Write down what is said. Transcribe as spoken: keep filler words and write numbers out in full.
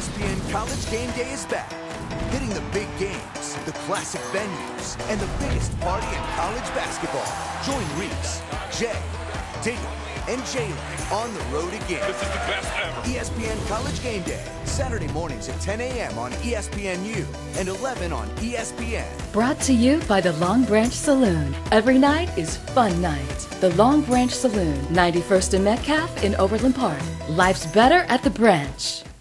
S P N College Game Day is back, hitting the big games, the classic venues, and the biggest party in college basketball. Join Reese, Jay, Digger, and Jalen on the road again. This is the best ever. E S P N College Game Day, Saturday mornings at ten A M on E S P N U and eleven on E S P N. Brought to you by the Longbranch Saloon. Every night is fun night. The Longbranch Saloon, ninety-first and Metcalf in Overland Park. Life's better at the Branch.